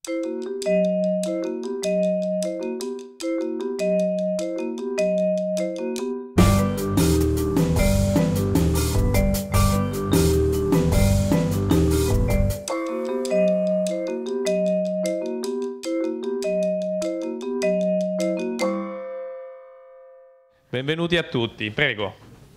Benvenuti a tutti, prego.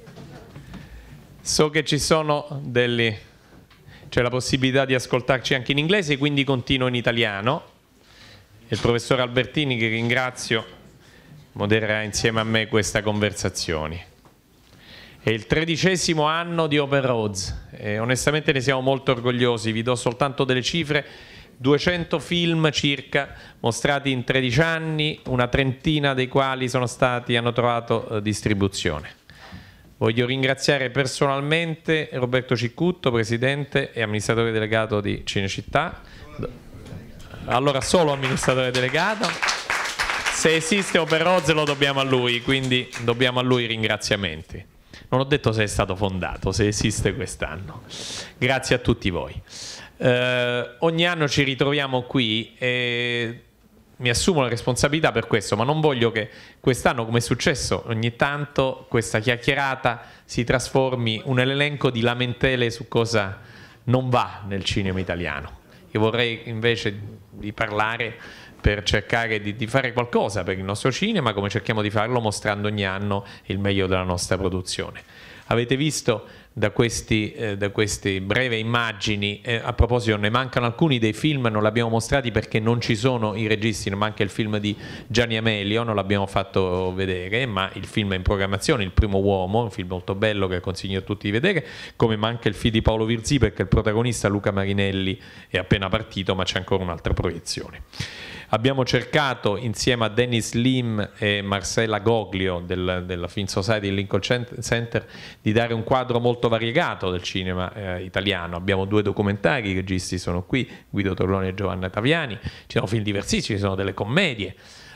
So che ci sono c'è la possibilità di ascoltarci anche in inglese, quindi continuo in italiano. Il professor Albertini, che ringrazio, modererà insieme a me questa conversazione. È il 13° anno di Open Roads e onestamente ne siamo molto orgogliosi. Vi do soltanto delle cifre: 200 film circa mostrati in 13 anni, una trentina dei quali hanno trovato distribuzione. Voglio ringraziare personalmente Roberto Ciccutto, presidente e amministratore delegato di Cinecittà. Allora, solo amministratore delegato. Se esiste Open Roads lo dobbiamo a lui, quindi dobbiamo a lui ringraziamenti. Non ho detto se è stato fondato, se esiste quest'anno. Grazie a tutti voi. Ogni anno ci ritroviamo qui e mi assumo la responsabilità per questo, ma non voglio che quest'anno, come è successo ogni tanto, questa chiacchierata si trasformi in un elenco di lamentele su cosa non va nel cinema italiano. Io vorrei invece di parlare per cercare di fare qualcosa per il nostro cinema, come cerchiamo di farlo mostrando ogni anno il meglio della nostra produzione. Avete visto da queste breve immagini, a proposito, ne mancano alcuni dei film, non li abbiamo mostrati perché non ci sono i registi, ne manca il film di Gianni Amelio, non l'abbiamo fatto vedere, ma il film è in programmazione, Il primo uomo, un film molto bello che consiglio a tutti di vedere, come manca il film di Paolo Virzì perché il protagonista Luca Marinelli è appena partito, ma c'è ancora un'altra proiezione. Abbiamo cercato insieme a Dennis Lim e Marcella Goglio della Film Society del Lincoln Center di dare un quadro molto variegato del cinema italiano. Abbiamo 2 documentari, i registi sono qui, Guido Torloni e Giovanna Taviani, ci sono film diversissimi, ci sono delle commedie.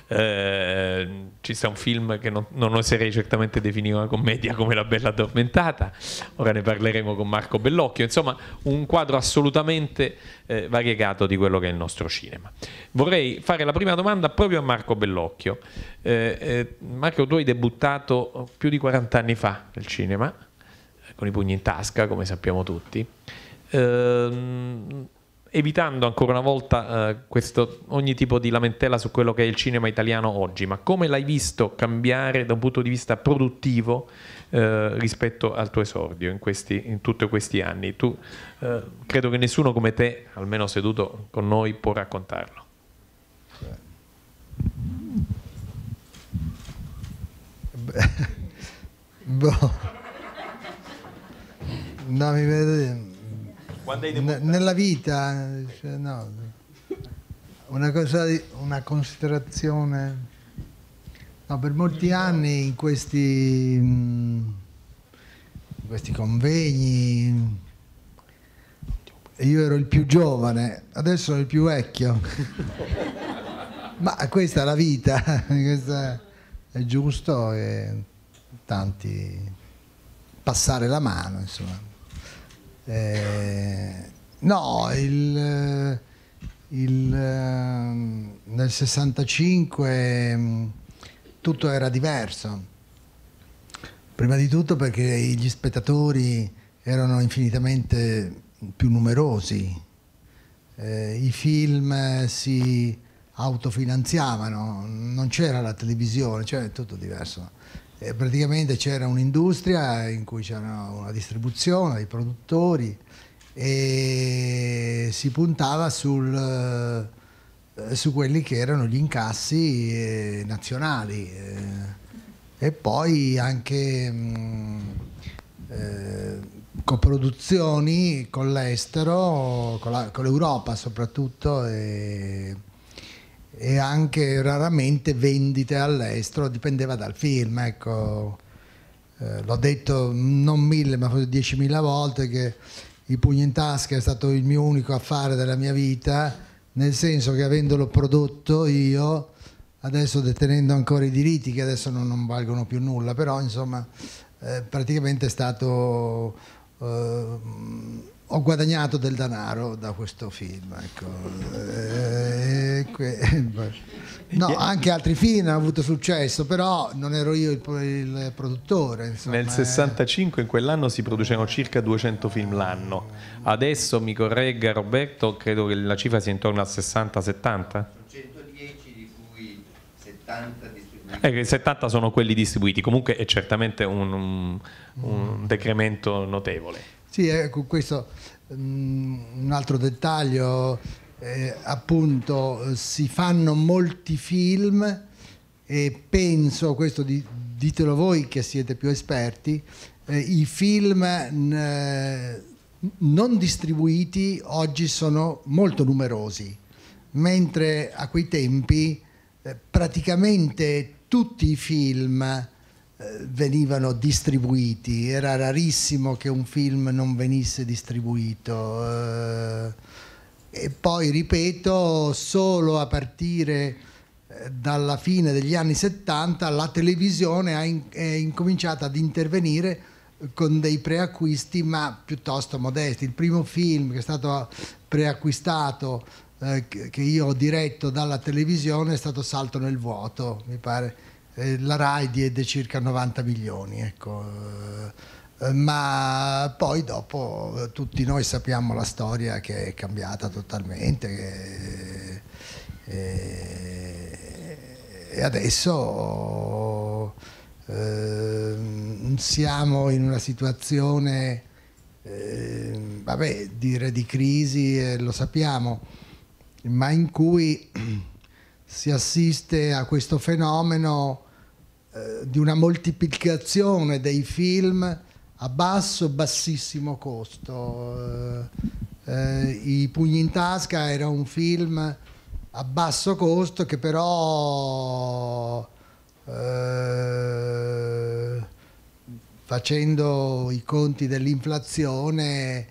Ci sta un film che non oserei certamente definire una commedia come La Bella Addormentata, ora ne parleremo con Marco Bellocchio. Insomma, un quadro assolutamente variegato di quello che è il nostro cinema. Vorrei fare la prima domanda proprio a Marco Bellocchio. Marco, tu hai debuttato più di 40 anni fa nel cinema, con I pugni in tasca, come sappiamo tutti, evitando ancora una volta ogni tipo di lamentela su quello che è il cinema italiano oggi, ma come l'hai visto cambiare da un punto di vista produttivo rispetto al tuo esordio in tutti questi anni? Tu credo che nessuno come te, almeno seduto con noi, può raccontarlo. No, mi vede nella vita, cioè, no, una considerazione. No, per molti anni in questi convegni io ero il più giovane, adesso sono il più vecchio. Ma questa è la vita, questa è giusto, e tanti passare la mano, insomma. No, nel 65 tutto era diverso. Prima di tutto perché gli spettatori erano infinitamente più numerosi, i film si autofinanziavano, non c'era la televisione, cioè tutto diverso. Praticamente c'era un'industria in cui c'era una distribuzione, dei produttori, e si puntava su quelli che erano gli incassi nazionali, e poi anche coproduzioni con l'estero, con l'Europa soprattutto, e anche raramente vendite all'estero, dipendeva dal film, ecco. L'ho detto non 1000 ma forse 10.000 volte che I pugni in tasca è stato il mio unico affare della mia vita, nel senso che avendolo prodotto io, adesso detenendo ancora i diritti che adesso non valgono più nulla, però insomma praticamente è stato ho guadagnato del denaro da questo film, ecco. No, anche altri film hanno avuto successo, però non ero io il produttore. Insomma. Nel 65, in quell'anno, si producevano circa 200 film l'anno. Adesso, mi corregga Roberto, credo che la cifra sia intorno a 60-70? 110, di cui 70 distribuiti. 70 sono quelli distribuiti, comunque è certamente un decremento notevole. Sì, ecco, questo un altro dettaglio, appunto si fanno molti film e penso, questo ditelo voi che siete più esperti, i film non distribuiti oggi sono molto numerosi, mentre a quei tempi praticamente tutti i film venivano distribuiti, era rarissimo che un film non venisse distribuito. E poi, ripeto, solo a partire dalla fine degli anni 70 la televisione è incominciata ad intervenire con dei preacquisti, ma piuttosto modesti. Il primo film che è stato preacquistato, che io ho diretto dalla televisione, è stato Salto nel vuoto, mi pare. La Rai diede circa 90 milioni, ecco. Ma poi dopo tutti noi sappiamo la storia che è cambiata totalmente, e adesso siamo in una situazione, vabbè, dire di crisi, lo sappiamo, ma in cui si assiste a questo fenomeno di una moltiplicazione dei film a bassissimo costo. I Pugni in tasca era un film a basso costo che però, facendo i conti dell'inflazione,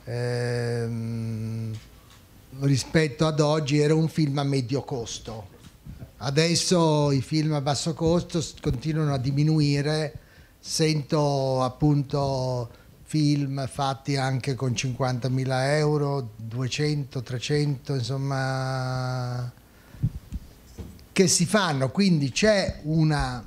rispetto ad oggi era un film a medio costo. Adesso i film a basso costo continuano a diminuire, sento appunto film fatti anche con 50.000 euro, 200, 300, insomma, che si fanno, quindi c'è una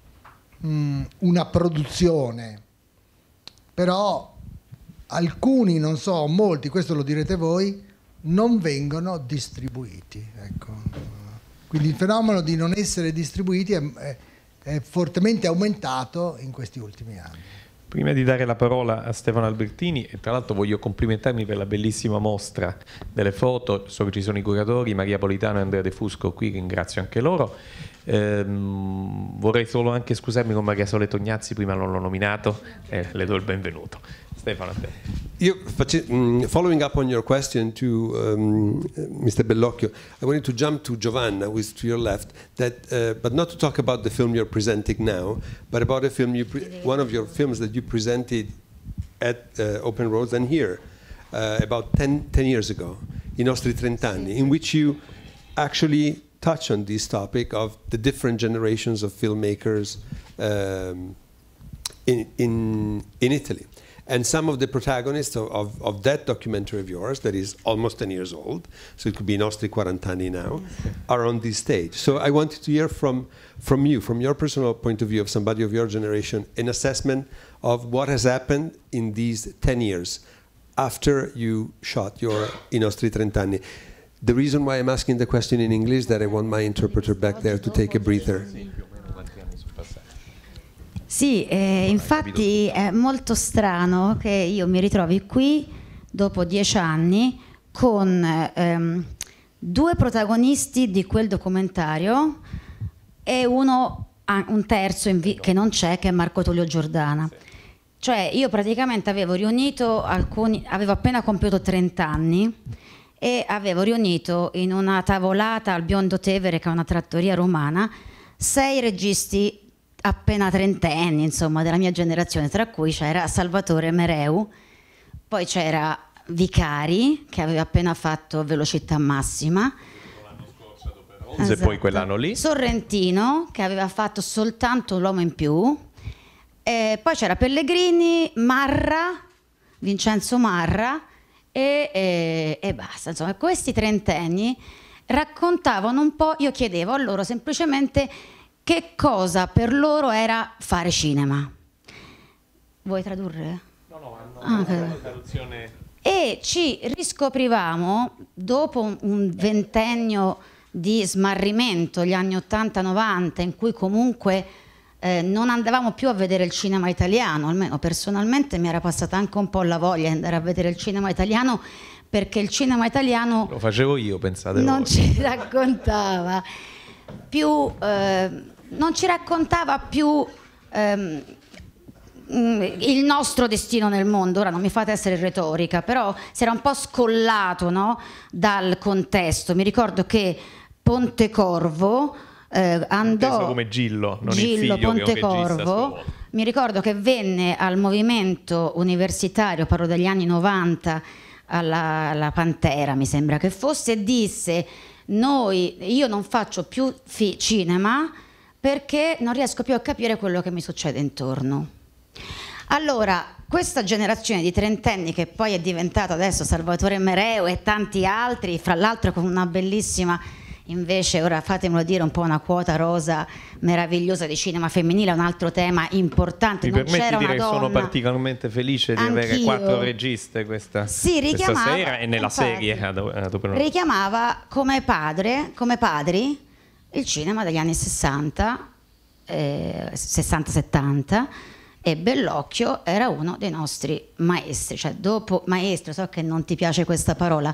produzione, però alcuni, non so, molti, questo lo direte voi, non vengono distribuiti, ecco. Quindi il fenomeno di non essere distribuiti è fortemente aumentato in questi ultimi anni. Prima di dare la parola a Stefano Albertini, e tra l'altro voglio complimentarmi per la bellissima mostra delle foto, so che ci sono i curatori Maria Politano e Andrea De Fusco qui, ringrazio anche loro. Vorrei solo anche scusarmi con Maria Sole Tognazzi, prima non l'ho nominato, le do il benvenuto. Stefano, a te. Following up on your question to Mr. Bellocchio, I wanted to jump to Giovanna, who is to your left, but not to talk about the film you're presenting now, but about a film one of your films that you presented at Open Roads and here about 10 years ago, I nostri 30 anni, in which you actually touch on this topic of the different generations of filmmakers in Italy. And some of the protagonists of that documentary of yours, that is almost 10 years old, so it could be I nostri 40 anni now, are on this stage. So I wanted to hear from you, from your personal point of view, of somebody of your generation, an assessment of what has happened in these 10 years after you shot your I nostri 30 anni. The reason why I'm asking the question in English is that I want my interpreter back there to take a breather. Sì, infatti è molto strano che io mi ritrovi qui dopo 10 anni con due protagonisti di quel documentario e un terzo che non c'è, che è Marco Tullio Giordana. Cioè io praticamente avevo riunito avevo appena compiuto 30 anni e avevo riunito in una tavolata al Biondo Tevere, che è una trattoria romana, 6 registi appena trentenni, insomma, della mia generazione, tra cui c'era Salvatore Mereu, poi c'era Vicari, che aveva appena fatto Velocità Massima, l'anno scorso dopo Ronze, esatto. E poi quell'anno lì Sorrentino, che aveva fatto soltanto L'uomo in più, e poi c'era Pellegrini, Marra, Vincenzo Marra e basta, insomma, questi trentenni raccontavano un po', io chiedevo a loro semplicemente che cosa per loro era fare cinema. Vuoi tradurre? No, Okay. traduzione. E ci riscoprivamo dopo un ventennio di smarrimento, gli anni 80-90, in cui comunque non andavamo più a vedere il cinema italiano, almeno personalmente mi era passata anche un po' la voglia di andare a vedere il cinema italiano, perché il cinema italiano Lo facevo io, pensate non voi. ci raccontava più, il nostro destino nel mondo. Ora non mi fate essere retorica, però si era un po' scollato, no, dal contesto. Mi ricordo che Pontecorvo andò, Inteso come Gillo, non il Gillo figlio che è un regista Pontecorvo, suo. mi ricordo che venne al movimento universitario, parlo degli anni 90, alla Pantera mi sembra che fosse, e disse: io non faccio più cinema perché non riesco più a capire quello che mi succede intorno. Allora, questa generazione di trentenni, che poi è diventata adesso Salvatore Mereu e tanti altri, fra l'altro con una bellissima, invece, ora fatemelo dire, un po' una quota rosa meravigliosa di cinema femminile, un altro tema importante. Mi Non permetti c'era di dire una che sono donna. particolarmente felice di avere Anch'io. 4 registe questa sera e nella infatti, serie Adoperone. richiamava come padri il cinema degli anni 60, 60-70, e Bellocchio era uno dei nostri maestri, cioè dopo maestro, so che non ti piace questa parola,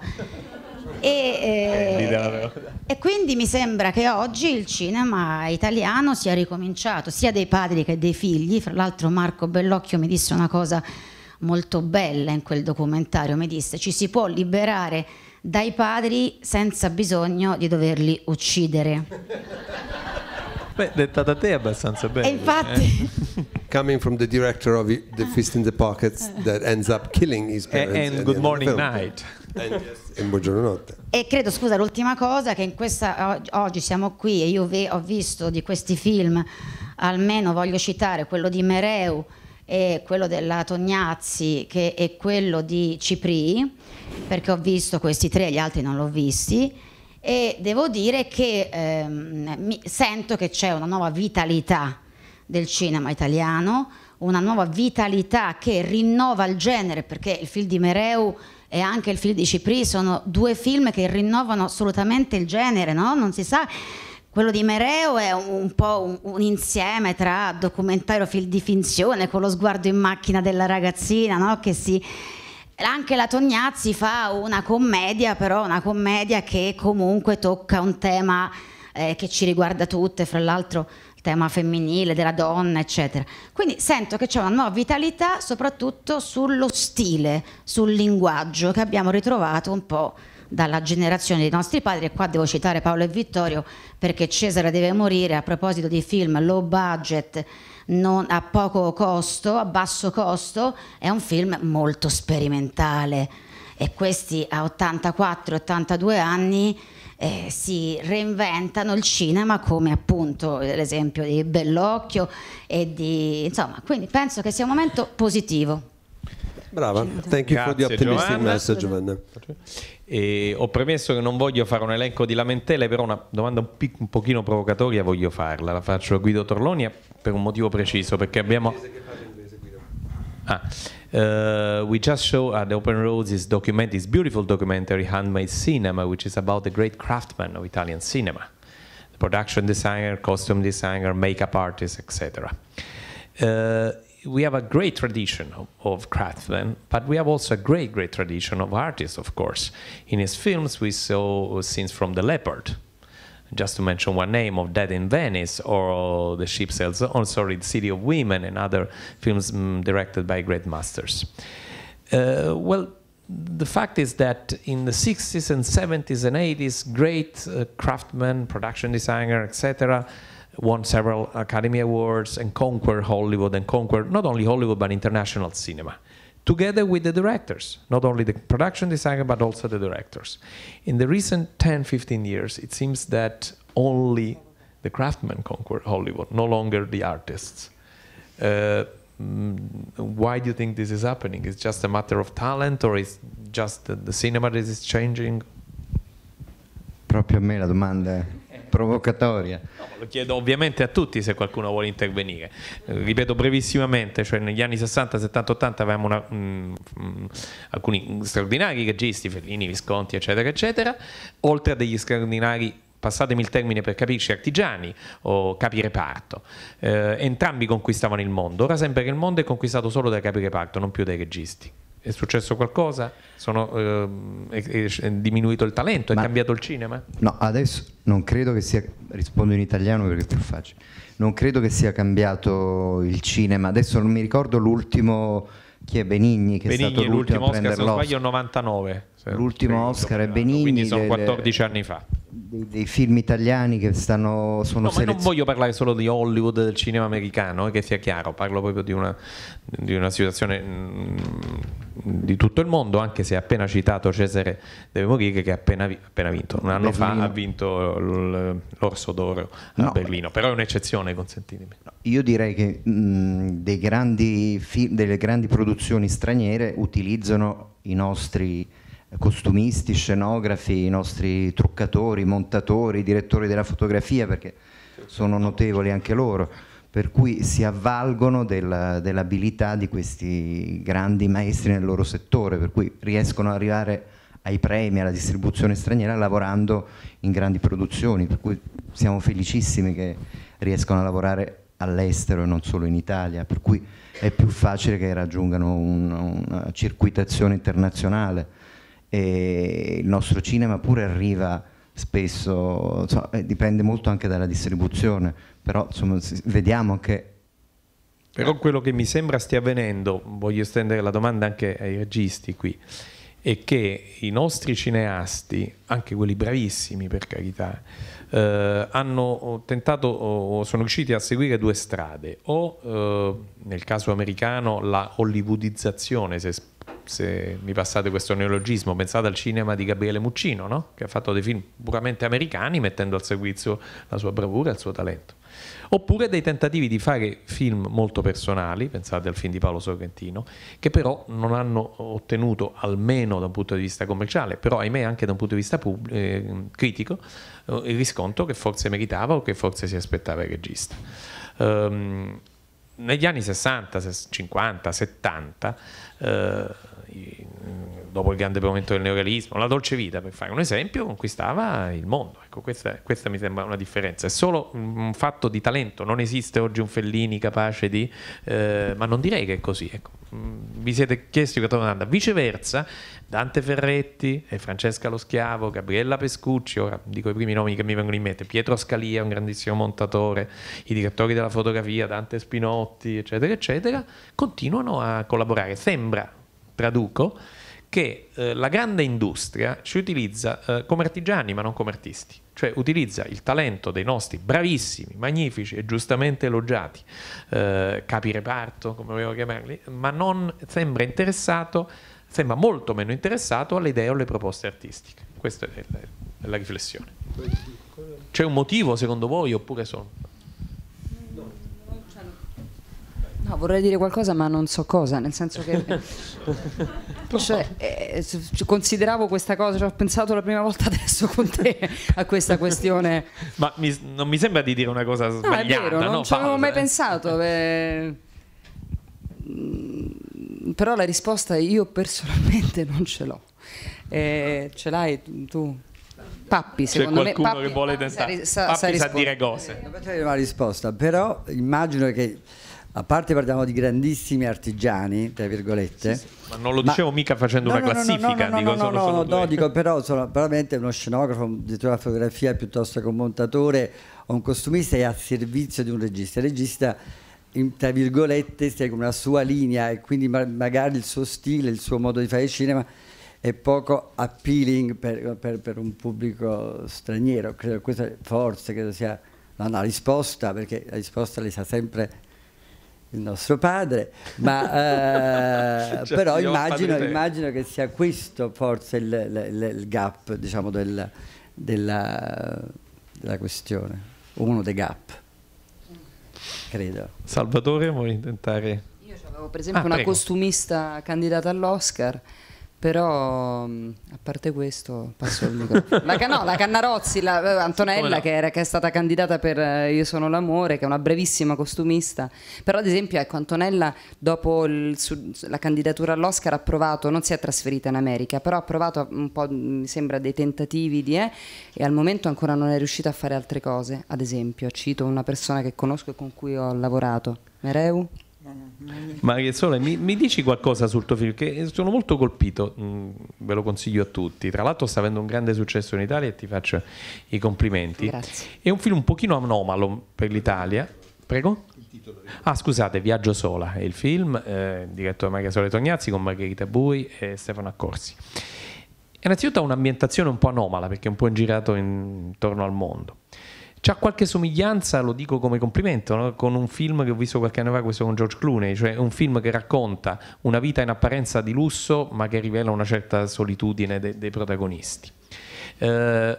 e quindi mi sembra che oggi il cinema italiano sia ricominciato, sia dei padri che dei figli. Fra l'altro Marco Bellocchio mi disse una cosa molto bella in quel documentario, mi disse: ci si può liberare dai padri senza bisogno di doverli uccidere. Beh, detta da te è abbastanza bene. E infatti Coming from the director of The Fist in the Pockets that ends up killing his parents. And at the Good end of the Morning film. Night. In Buongiorno Notte. E credo, scusa, l'ultima cosa, che in questa oggi siamo qui e io ho visto di questi film, almeno voglio citare quello di Mereu e quello della Tognazzi e quello di Cipri, perché ho visto questi tre, gli altri non l'ho visti, e devo dire che sento che c'è una nuova vitalità del cinema italiano, una nuova vitalità che rinnova il genere, perché il film di Mereu e anche il film di Cipri sono due film che rinnovano assolutamente il genere, no? Non si sa, quello di Mereu è un po' un insieme tra documentario, film di finzione, con lo sguardo in macchina della ragazzina, no? Anche la Tognazzi fa una commedia, però una commedia che comunque tocca un tema che ci riguarda tutte, fra l'altro il tema femminile, della donna, eccetera. Quindi sento che c'è una nuova vitalità soprattutto sullo stile, sul linguaggio, che abbiamo ritrovato un po' dalla generazione dei nostri padri. E qua devo citare Paolo e Vittorio, perché Cesare deve morire, a proposito di film low budget, a poco costo, a basso costo, è un film molto sperimentale, e questi a 84-82 anni si reinventano il cinema, come appunto l'esempio di Bellocchio insomma, quindi penso che sia un momento positivo. Brava, thank you for the Grazie, optimistic Giovanna. message, Giovanna. E ho premesso che non voglio fare un elenco di lamentele, però una domanda un pochino provocatoria voglio farla. La faccio a Guido Torloni per un motivo preciso, perché abbiamo... we just show at Open Roads this beautiful documentary, Handmade Cinema, which is about the great craftsman of Italian cinema, the production designer, costume designer, makeup artist, etc. We have a great tradition of craftsmen, but we have also a great tradition of artists, of course. In his films, we saw scenes from The Leopard, just to mention one name, of Dead in Venice, or The Ship Sails On, The City of Women, and other films directed by great masters. Well, the fact is that in the 60s and 70s and 80s, great craftsmen, production designer, etc., won several Academy Awards and conquered Hollywood, and conquered not only Hollywood but international cinema, together with the directors, not only the production designer but also the directors. In the recent 10-15 years, it seems that only the craftsmen conquered Hollywood, no longer the artists. Why do you think this is happening? Is it just a matter of talent, or is just the cinema that is changing? Proprio a me la domanda è provocatoria. No, lo chiedo ovviamente a tutti se qualcuno vuole intervenire. Ripeto brevissimamente, cioè negli anni 60, 70, 80 avevamo alcuni straordinari registi, Fellini, Visconti, eccetera, eccetera, oltre a degli straordinari, passatemi il termine per capirci, artigiani o capi reparto. Entrambi conquistavano il mondo. Ora sembra che il mondo è conquistato solo dai capi reparto, non più dai registi. È successo qualcosa? È diminuito il talento? È cambiato il cinema? No, adesso non credo che sia, rispondo in italiano perché è più facile, non credo che sia cambiato il cinema. Adesso non mi ricordo l'ultimo, chi è Benigni, che Benigni, è stato l'ultimo a Oscar, prendere se non l'Oscar. sbaglio, 99. L'ultimo Oscar è Benigni. Quindi sono 14 anni fa. Dei film italiani che sono ma non voglio parlare solo di Hollywood, del cinema americano, che sia chiaro, parlo proprio di una situazione di tutto il mondo, anche se ha appena citato Cesare deve morire, che ha appena vinto, un anno fa ha vinto l'Orso d'Oro a Berlino, però è un'eccezione, consentitemi. Io direi che delle grandi produzioni straniere utilizzano i nostri costumisti, scenografi, i nostri truccatori, montatori, direttori della fotografia, perché sono notevoli anche loro, per cui si avvalgono dell'abilità di questi grandi maestri nel loro settore, per cui riescono ad arrivare ai premi, alla distribuzione straniera lavorando in grandi produzioni, per cui siamo felicissimi che riescano a lavorare all'estero e non solo in Italia, per cui è più facile che raggiungano una circuitazione internazionale. E il nostro cinema pure arriva spesso, insomma, dipende molto anche dalla distribuzione, però insomma, vediamo che... Però quello che mi sembra stia avvenendo, voglio estendere la domanda anche ai registi qui, è che i nostri cineasti, anche quelli bravissimi per carità, hanno tentato o sono riusciti a seguire due strade, o nel caso americano la hollywoodizzazione, se mi passate questo neologismo, pensate al cinema di Gabriele Muccino, no? Che ha fatto dei film puramente americani mettendo al servizio la sua bravura e il suo talento, oppure dei tentativi di fare film molto personali, pensate al film di Paolo Sorrentino, che però non hanno ottenuto, almeno da un punto di vista commerciale, però ahimè anche da un punto di vista critico, il riscontro che forse meritava o che forse si aspettava il regista. Negli anni 60, 50, 70, dopo il grande momento del neorealismo, la Dolce Vita, per fare un esempio, conquistava il mondo. Ecco, questa mi sembra una differenza. È solo un fatto di talento, non esiste oggi un Fellini capace di... ma non direi che è così. Ecco. Vi siete chiesti questa domanda. Viceversa, Dante Ferretti, Francesca Lo Schiavo, Gabriella Pescucci, ora dico i primi nomi che mi vengono in mente, Pietro Scalia, un grandissimo montatore, i direttori della fotografia, Dante Spinotti, eccetera, eccetera, continuano a collaborare. Sembra, traduco, che la grande industria ci utilizza come artigiani ma non come artisti, cioè utilizza il talento dei nostri bravissimi, magnifici e giustamente elogiati capi reparto, come volevo chiamarli, ma non sembra interessato, sembra molto meno interessato alle idee o alle proposte artistiche. Questa è la riflessione. C'è un motivo secondo voi oppure sono... No, vorrei dire qualcosa ma non so cosa, nel senso che consideravo questa cosa, ho pensato la prima volta adesso con te a questa questione. Ma non mi sembra di dire una cosa sbagliata. No, è vero, non ci avevo mai pensato. Però la risposta io personalmente non ce l'ho. Ce l'hai tu? Pappi, secondo me. C'è qualcuno che vuole tentare. Pappi sa dire cose. Non faccio una risposta, però immagino che, a parte parliamo di grandissimi artigiani, tra virgolette. Sì. Ma non lo dicevo mica facendo una classifica. Dico però probabilmente uno scenografo, un direttore della fotografia piuttosto che un montatore o un costumista è a servizio di un regista. Il regista, tra virgolette, segue una sua linea e quindi magari il suo stile, il suo modo di fare cinema è poco appealing per un pubblico straniero. Credo questa forse credo sia una risposta, perché la risposta le sa sempre il nostro padre, ma però immagino che sia questo forse il gap, diciamo, della questione, uno dei gap, credo. Salvatore, vuoi tentare? Io avevo per esempio una costumista candidata all'Oscar, Però a parte questo passo il microfono. La Cannarozzi, Antonella che è stata candidata per Io sono l'amore, che è una brevissima costumista, però ad esempio ecco, Antonella dopo la candidatura all'Oscar ha provato, non si è trasferita in America, però ha provato un po', mi sembra, dei tentativi e al momento ancora non è riuscita a fare altre cose. Ad esempio cito una persona che conosco e con cui ho lavorato, Mereu. Maria Sole, mi dici qualcosa sul tuo film? Che sono molto colpito, ve lo consiglio a tutti. Tra l'altro sta avendo un grande successo in Italia e ti faccio i complimenti. Grazie. È un film un pochino anomalo per l'Italia. Prego? Scusate, Viaggio sola è il film, diretto da Maria Sole Tognazzi con Margherita Bui e Stefano Accorsi. Innanzitutto ha un'ambientazione un po' anomala perché è un po' girato intorno al mondo. C'ha qualche somiglianza, lo dico come complimento, no? Con un film che ho visto qualche anno fa, questo con George Clooney, cioè un film che racconta una vita in apparenza di lusso ma che rivela una certa solitudine dei protagonisti. Il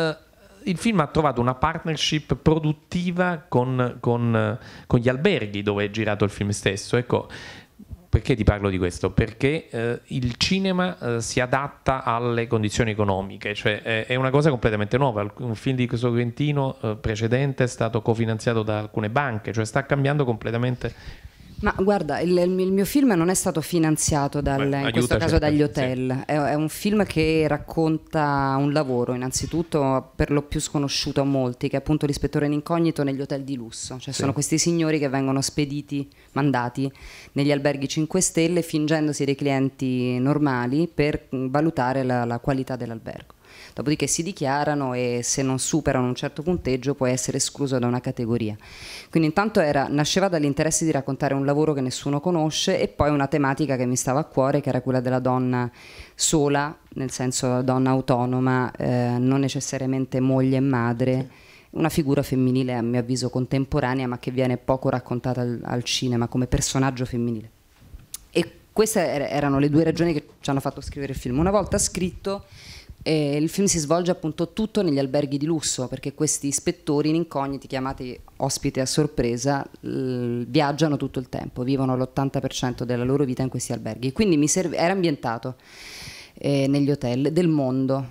film ha trovato una partnership produttiva con gli alberghi dove è girato il film stesso. Ecco, perché ti parlo di questo? Perché il cinema si adatta alle condizioni economiche, cioè è una cosa completamente nuova. Un film di Sorrentino precedente è stato cofinanziato da alcune banche, cioè sta cambiando completamente. Ma guarda, il mio film non è stato finanziato in questo caso dagli hotel, sì. È un film che racconta un lavoro innanzitutto per lo più sconosciuto a molti, che è appunto l'ispettore in incognito negli hotel di lusso, cioè sono questi signori che vengono mandati negli alberghi 5 stelle fingendosi dei clienti normali per valutare la qualità dell'albergo. Dopodiché si dichiarano e se non superano un certo punteggio può essere escluso da una categoria. Quindi intanto nasceva dall'interesse di raccontare un lavoro che nessuno conosce e poi una tematica che mi stava a cuore, che era quella della donna sola, nel senso donna autonoma, non necessariamente moglie e madre, una figura femminile a mio avviso contemporanea ma che viene poco raccontata al cinema come personaggio femminile. E queste erano le due ragioni che ci hanno fatto scrivere il film. Una volta scritto, il film si svolge appunto tutto negli alberghi di lusso, perché questi ispettori in incogniti, chiamati ospiti a sorpresa, viaggiano tutto il tempo, vivono l'80% della loro vita in questi alberghi. Quindi era ambientato negli hotel del mondo,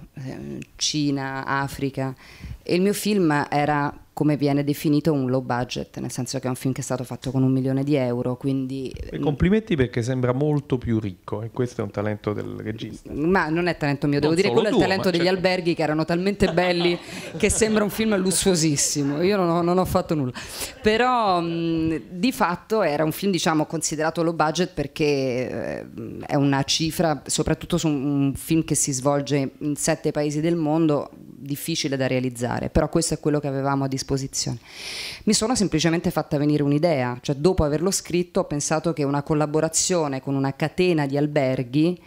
Cina, Africa, e il mio film era, come viene definito, un low budget, nel senso che è un film che è stato fatto con €1 milione, quindi... E complimenti, perché sembra molto più ricco e questo è un talento del regista. Ma non è talento mio, devo dire, quello è il talento degli alberghi che erano talmente belli che sembra un film lussuosissimo. Io non ho fatto nulla, però di fatto era un film, diciamo, considerato low budget perché è una cifra, soprattutto su un film che si svolge in 7 paesi del mondo, difficile da realizzare, però questo è quello che avevamo a disposizione. Mi sono semplicemente fatta venire un'idea, cioè dopo averlo scritto ho pensato che una collaborazione con una catena di alberghi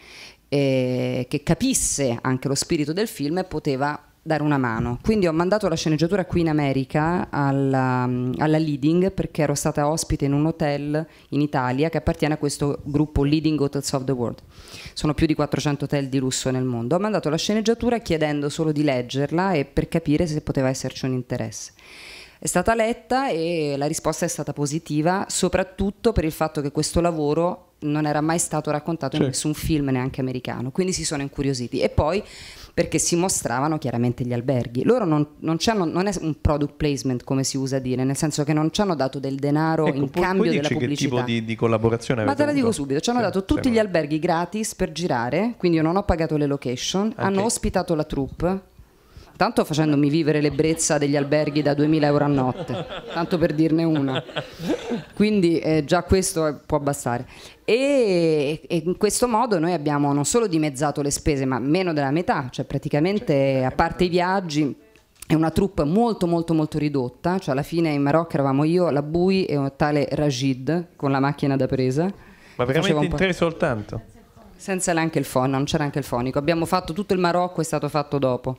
che capisse anche lo spirito del film poteva dare una mano. Quindi ho mandato la sceneggiatura qui in America alla Leading, perché ero stata ospite in un hotel in Italia che appartiene a questo gruppo Leading Hotels of the World. Sono più di 400 hotel di lusso nel mondo. Ho mandato la sceneggiatura chiedendo solo di leggerla e per capire se poteva esserci un interesse. È stata letta e la risposta è stata positiva, soprattutto per il fatto che questo lavoro non era mai stato raccontato in nessun film, neanche americano, quindi si sono incuriositi. E poi perché si mostravano chiaramente gli alberghi. Loro non è un product placement, come si usa dire, nel senso che non ci hanno dato del denaro in cambio della pubblicità. Che tipo di collaborazione Ma avete te la dico avuto? subito, ci hanno dato tutti gli alberghi gratis per girare, quindi io non ho pagato le location, hanno ospitato la troupe, tanto facendomi vivere l'ebbrezza degli alberghi da €2.000 a notte, tanto per dirne una. Quindi già questo può bastare. E in questo modo noi abbiamo non solo dimezzato le spese, ma meno della metà, cioè praticamente a parte i viaggi è una troupe molto molto molto ridotta, cioè alla fine in Marocco eravamo io, la Bui e un tale Rajid con la macchina da presa. Ma veramente in 3 soltanto? Senza neanche il fonico, non c'era anche il fonico, abbiamo fatto tutto il Marocco, è stato fatto dopo.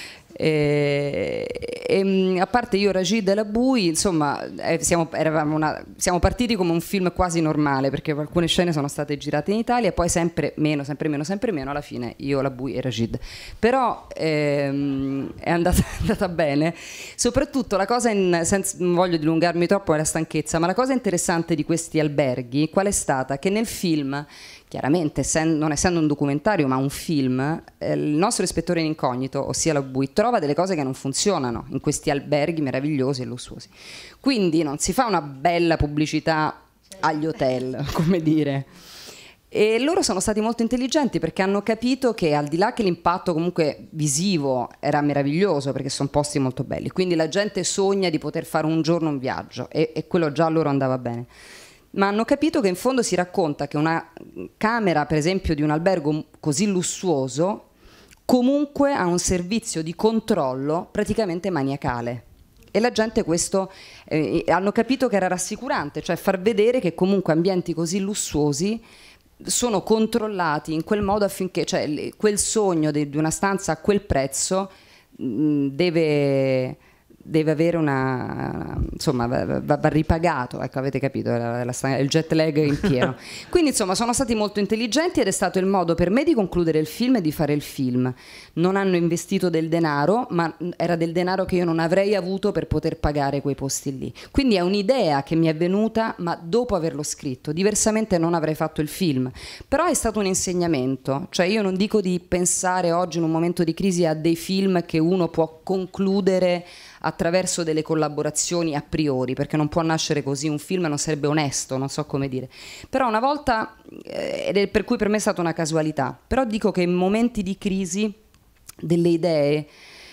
A parte io, Rajid e la Bui, insomma, siamo partiti come un film quasi normale, perché alcune scene sono state girate in Italia e poi sempre meno, alla fine io, la Bui e Rajid. Però è andata bene. Soprattutto la cosa, non voglio dilungarmi troppo nella stanchezza, ma la cosa interessante di questi alberghi qual è stata? Che nel film chiaramente non essendo un documentario ma un film, il nostro ispettore in incognito, ossia la BUI, trova delle cose che non funzionano in questi alberghi meravigliosi e lussuosi. Quindi non si fa una bella pubblicità agli hotel, come dire. E loro sono stati molto intelligenti perché hanno capito che al di là che l'impatto comunque visivo era meraviglioso, perché sono posti molto belli, quindi la gente sogna di poter fare un giorno un viaggio e quello già a loro andava bene. Ma hanno capito che in fondo si racconta che una camera, per esempio, di un albergo così lussuoso, comunque ha un servizio di controllo praticamente maniacale. E la gente questo hanno capito che era rassicurante, cioè far vedere che comunque ambienti così lussuosi sono controllati in quel modo affinché, cioè, quel sogno di una stanza a quel prezzo deve avere insomma va ripagato, ecco, avete capito, il jet lag in pieno. Quindi insomma sono stati molto intelligenti ed è stato il modo per me di concludere il film e di fare il film. Non hanno investito del denaro, ma era del denaro che io non avrei avuto per poter pagare quei posti lì. Quindi è un'idea che mi è venuta, ma dopo averlo scritto, diversamente non avrei fatto il film. Però è stato un insegnamento, cioè io non dico di pensare oggi in un momento di crisi a dei film che uno può concludere attraverso delle collaborazioni a priori, perché non può nascere così un film, non sarebbe onesto, non so come dire. Però una volta, ed è per cui per me è stata una casualità, però dico che in momenti di crisi delle idee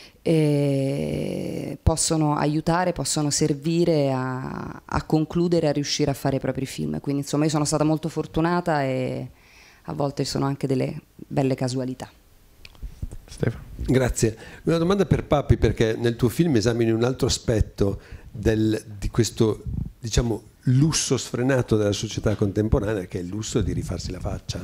possono aiutare, possono servire a concludere, a riuscire a fare i propri film. Quindi insomma io sono stata molto fortunata e a volte ci sono anche delle belle casualità. Stefano. Grazie. Una domanda per Papi, perché nel tuo film esamini un altro aspetto di questo, diciamo, lusso sfrenato della società contemporanea, che è il lusso di rifarsi la faccia.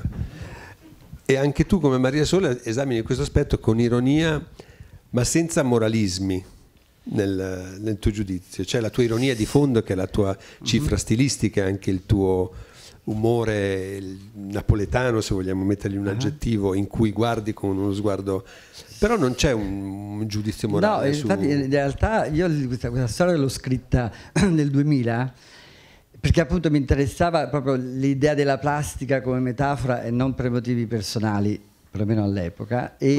E anche tu, come Maria Sole, esamini questo aspetto con ironia, ma senza moralismi nel tuo giudizio. C'è la tua ironia di fondo, che è la tua cifra stilistica, anche il tuo umore napoletano, se vogliamo mettergli un aggettivo, in cui guardi con uno sguardo, però non c'è un giudizio morale. No, infatti in realtà io questa storia l'ho scritta nel 2000 perché appunto mi interessava proprio l'idea della plastica come metafora e non per motivi personali, perlomeno all'epoca, e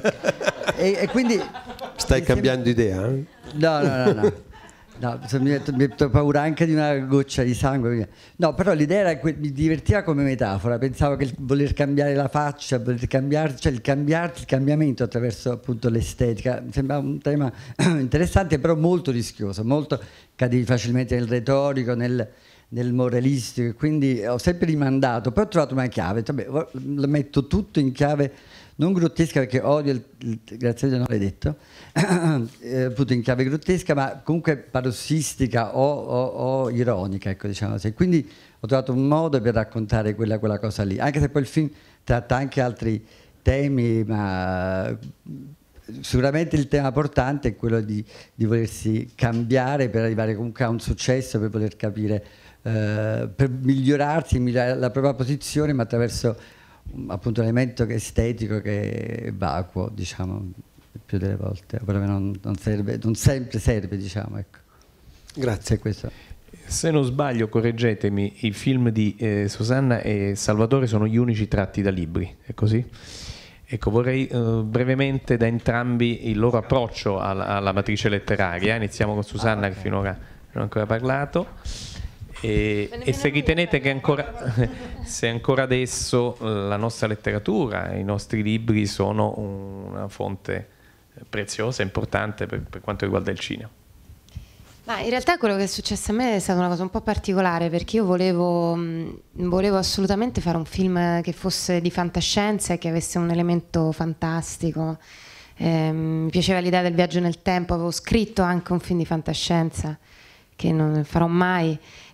quindi stai cambiando idea? No. No, mi ho paura anche di una goccia di sangue. No, però l'idea era mi divertiva come metafora. Pensavo che il voler cambiare la faccia, voler cambiarci, il cambiamento attraverso appunto l'estetica, mi sembrava un tema interessante, però molto rischioso, molto cadevi facilmente nel retorico, nel moralistico, quindi ho sempre rimandato. Poi ho trovato una chiave, lo metto tutto in chiave non grottesca, perché odio grazie a Dio non l'hai detto, appunto in chiave grottesca, ma comunque parossistica o ironica, ecco, diciamo così. Quindi ho trovato un modo per raccontare quella cosa lì, anche se poi il film tratta anche altri temi, ma sicuramente il tema portante è quello di volersi cambiare per arrivare comunque a un successo, per poter capire, per migliorarsi, migliorare la propria posizione, ma attraverso appunto un elemento che è estetico, che è vacuo, diciamo, più delle volte, però non sempre serve, diciamo, ecco. Grazie. Questo. Se non sbaglio, correggetemi, i film di Susanna e Salvatore sono gli unici tratti da libri, è così? Ecco, vorrei brevemente da entrambi il loro approccio alla matrice letteraria. Iniziamo con Susanna, che finora non ha ancora parlato. E se ritenete che se ancora adesso la nostra letteratura, i nostri libri sono una fonte preziosa e importante per quanto riguarda il cinema. Ma in realtà quello che è successo a me è stata una cosa un po' particolare, perché io volevo assolutamente fare un film che fosse di fantascienza e che avesse un elemento fantastico. Mi piaceva l'idea del viaggio nel tempo, avevo scritto anche un film di fantascienza che non farò mai,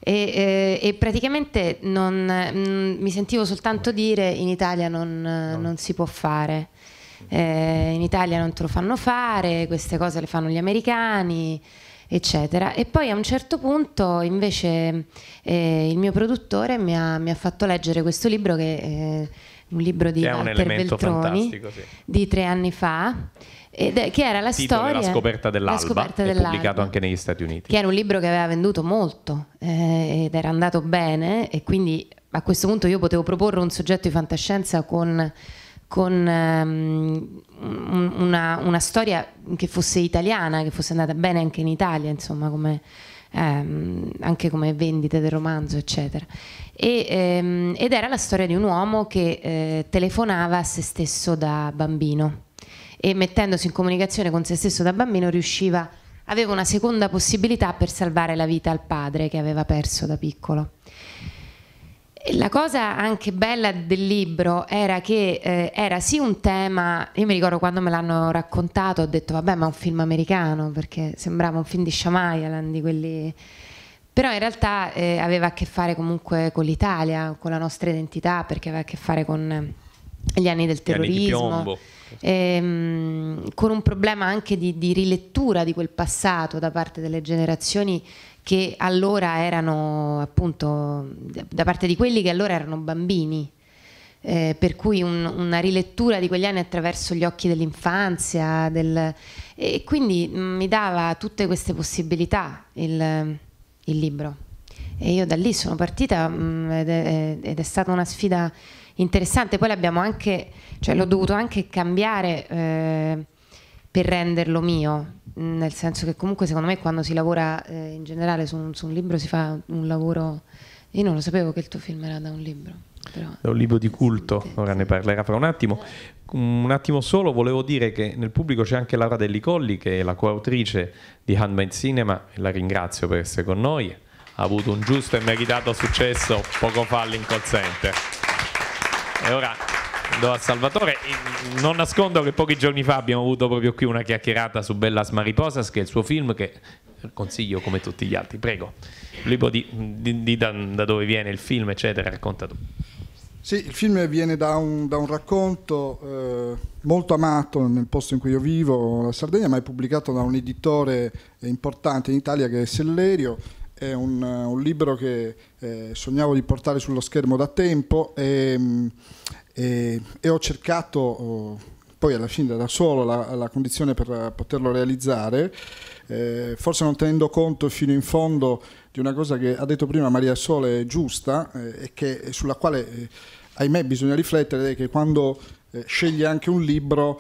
e praticamente mi sentivo soltanto dire: in Italia non si può fare, in Italia non te lo fanno fare, queste cose le fanno gli americani, eccetera. E poi a un certo punto invece il mio produttore mi ha fatto leggere questo libro, che è un libro di Walter Veltroni, sì, di 3 anni fa, che era la storia La scoperta dell'alba, è pubblicato anche negli Stati Uniti, che era un libro che aveva venduto molto ed era andato bene, e quindi a questo punto io potevo proporre un soggetto di fantascienza con una storia che fosse italiana, che fosse andata bene anche in Italia, insomma, anche come vendite del romanzo, eccetera. Ed era la storia di un uomo che telefonava a se stesso da bambino, e mettendosi in comunicazione con se stesso da bambino aveva una seconda possibilità per salvare la vita al padre che aveva perso da piccolo. La cosa anche bella del libro era che era sì un tema, io mi ricordo quando me l'hanno raccontato ho detto vabbè, ma è un film americano, perché sembrava un film di Shyamalan, di quelli, però in realtà aveva a che fare comunque con l'Italia, con la nostra identità, perché aveva a che fare con gli anni del terrorismo, con un problema anche di rilettura di quel passato da parte delle generazioni che allora erano, appunto, da parte di quelli che allora erano bambini, per cui una rilettura di quegli anni attraverso gli occhi dell'infanzia, e quindi mi dava tutte queste possibilità il libro, e io da lì sono partita, ed è stata una sfida interessante. Poi l'ho dovuto anche cambiare per renderlo mio, nel senso che comunque secondo me quando si lavora in generale su un libro si fa un lavoro. Io non lo sapevo che il tuo film era da un libro, però. È un libro di culto, ora ne parlerà fra un attimo. Un attimo solo, volevo dire che nel pubblico c'è anche Laura Delli Colli, che è la coautrice di Handmade Cinema, e la ringrazio per essere con noi. Ha avuto un giusto e meritato successo poco fa all'Incall Center. E ora do a Salvatore. Non nascondo che pochi giorni fa abbiamo avuto proprio qui una chiacchierata su Bellas Mariposas, che è il suo film, che consiglio come tutti gli altri. Prego, il libro di da dove viene il film, eccetera, racconta tu. Sì, il film viene da un racconto molto amato nel posto in cui io vivo, la Sardegna, ma è pubblicato da un editore importante in Italia che è Sellerio. È un libro che sognavo di portare sullo schermo da tempo, e ho cercato poi alla fine da solo la condizione per poterlo realizzare, forse non tenendo conto fino in fondo di una cosa che ha detto prima Maria Sole, giusta, e sulla quale ahimè bisogna riflettere, è che quando scegli anche un libro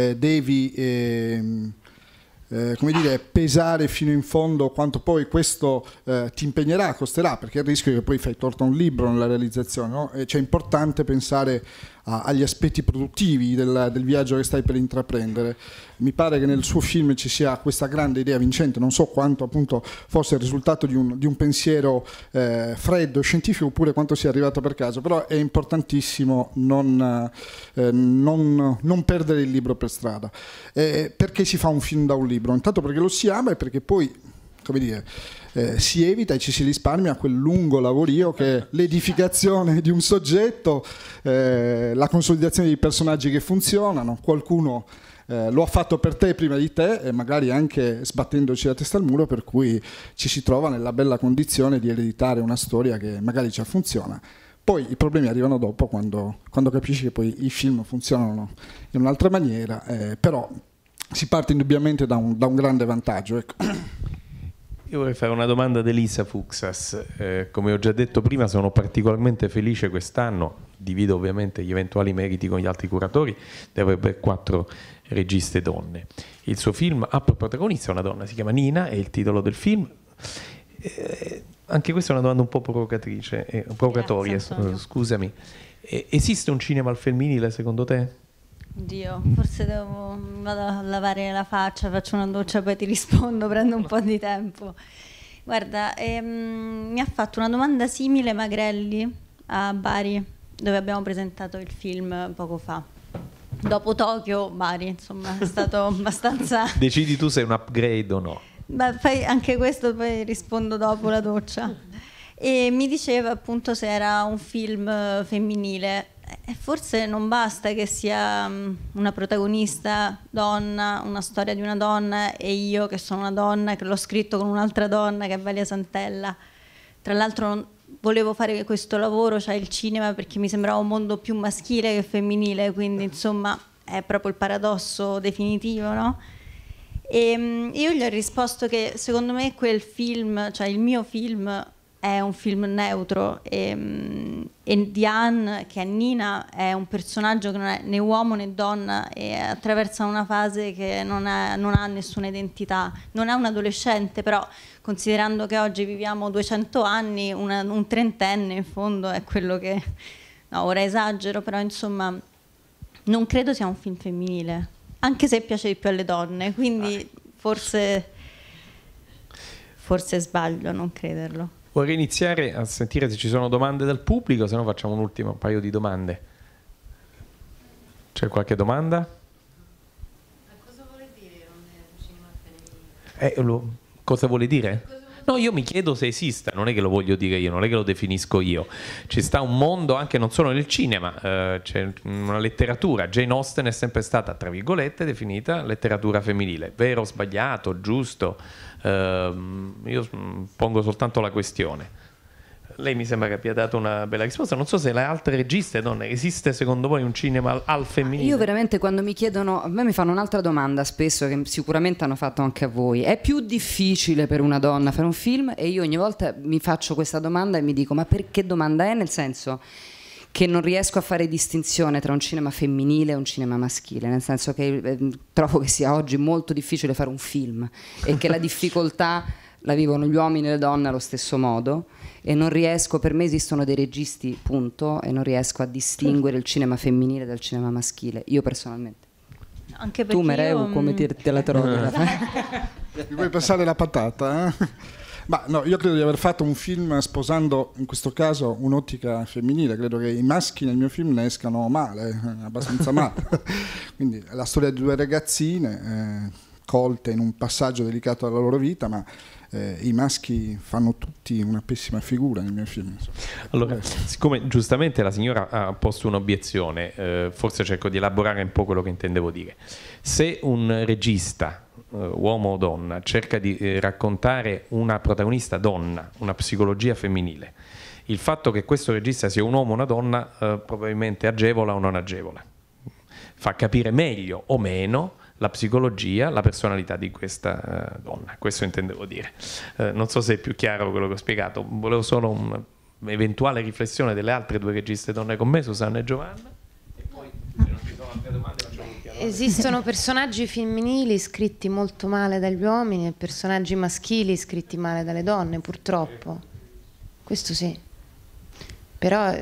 devi come dire, pesare fino in fondo quanto poi questo ti impegnerà, costerà, perché il rischio è che poi fai torto a un libro nella realizzazione, no? Cioè è importante pensare agli aspetti produttivi del viaggio che stai per intraprendere. Mi pare che nel suo film ci sia questa grande idea vincente, non so quanto appunto fosse il risultato di un pensiero freddo, scientifico, oppure quanto sia arrivato per caso, però è importantissimo non perdere il libro per strada. Perché si fa un film da un libro? Intanto perché lo si ama, e perché poi, come dire, si evita e ci si risparmia quel lungo lavorio che è l'edificazione di un soggetto, la consolidazione di personaggi che funzionano. Qualcuno lo ha fatto per te prima di te, e magari anche sbattendoci la testa al muro, per cui ci si trova nella bella condizione di ereditare una storia che magari già funziona. Poi i problemi arrivano dopo, quando capisci che poi i film funzionano in un'altra maniera, però si parte indubbiamente da un grande vantaggio, ecco. Io vorrei fare una domanda ad Elisa Fuxas. Come ho già detto prima, sono particolarmente felice quest'anno, divido ovviamente gli eventuali meriti con gli altri curatori, di avere 4 registe donne. Il suo film ha per protagonista una donna, si chiama Nina, è il titolo del film. Anche questa è una domanda un po' provocatoria, scusami. Esiste un cinema al femminile secondo te? Oddio, forse vado a lavare la faccia, faccio una doccia, poi ti rispondo, prendo un po' di tempo. Guarda, mi ha fatto una domanda simile Magrelli a Bari, dove abbiamo presentato il film poco fa. Dopo Tokyo, Bari, insomma, è stato abbastanza... Decidi tu se è un upgrade o no. Beh, poi anche questo poi rispondo dopo la doccia. E mi diceva appunto se era un film femminile. E forse non basta che sia una protagonista donna, una storia di una donna, e io che sono una donna, che l'ho scritto con un'altra donna che è Valia Santella. Tra l'altro volevo fare questo lavoro, cioè il cinema, perché mi sembrava un mondo più maschile che femminile, quindi insomma è proprio il paradosso definitivo, no? E io gli ho risposto che secondo me quel film, cioè il mio film, è un film neutro e Diane, che è Nina, è un personaggio che non è né uomo né donna e attraversa una fase che non ha nessuna identità, non è un adolescente, però considerando che oggi viviamo 200 anni, un trentenne in fondo è quello che... No, ora esagero, però insomma non credo sia un film femminile, anche se piace di più alle donne, quindi forse sbaglio a non crederlo. Vorrei iniziare a sentire se ci sono domande dal pubblico, se no facciamo un ultimo paio di domande. C'è qualche domanda? Cosa vuole dire un cinema femminile? Cosa vuole dire? No, io mi chiedo se esista, non è che lo voglio dire io, non è che lo definisco io. Ci sta un mondo anche non solo nel cinema, c'è una letteratura. Jane Austen è sempre stata, tra virgolette, definita letteratura femminile. Vero, sbagliato, giusto? Io pongo soltanto la questione. Lei mi sembra che abbia dato una bella risposta. Non so se le altre registe donne, esiste secondo voi un cinema al femminile? Io veramente, quando mi chiedono, a me mi fanno un'altra domanda spesso, che sicuramente hanno fatto anche a voi: è più difficile per una donna fare un film? E io ogni volta mi faccio questa domanda e mi dico: ma perché domanda è? Nel senso che non riesco a fare distinzione tra un cinema femminile e un cinema maschile, nel senso che trovo che sia oggi molto difficile fare un film e che la difficoltà la vivono gli uomini e le donne allo stesso modo, e non riesco, per me esistono dei registi, punto, e non riesco a distinguere il cinema femminile dal cinema maschile, io personalmente. Anche tu Mereu, come te la trovi? Mi vuoi passare la patata? Ma no, io credo di aver fatto un film sposando in questo caso un'ottica femminile. Credo che i maschi nel mio film ne escano male, abbastanza male. Quindi è la storia di due ragazzine colte in un passaggio delicato della loro vita, ma i maschi fanno tutti una pessima figura nel mio film. Allora, siccome giustamente la signora ha posto un'obiezione, forse cerco di elaborare un po' quello che intendevo dire. Se un regista, uomo o donna, cerca di raccontare una protagonista donna, una psicologia femminile, il fatto che questo regista sia un uomo o una donna probabilmente agevola o non agevola, fa capire meglio o meno la psicologia, la personalità di questa donna. Questo intendevo dire. Non so se è più chiaro quello che ho spiegato, volevo solo un'eventuale riflessione delle altre due registe donne con me, Susanna e Giovanna, e poi se non ci sono altre domande facciamo un piano. Esistono personaggi femminili scritti molto male dagli uomini e personaggi maschili scritti male dalle donne, purtroppo. Questo sì. Però